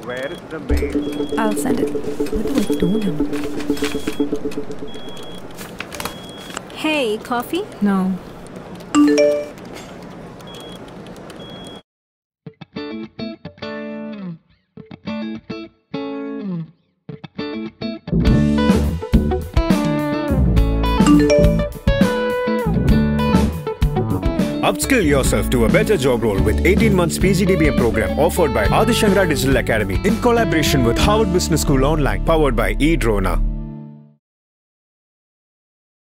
Where is the mail? I'll send it. What do I do now? Hey, coffee? No. Upskill yourself to a better job role with 18 months PGDBM program offered by Shankara Digital Academy in collaboration with Harvard Business School Online, powered by eDrona.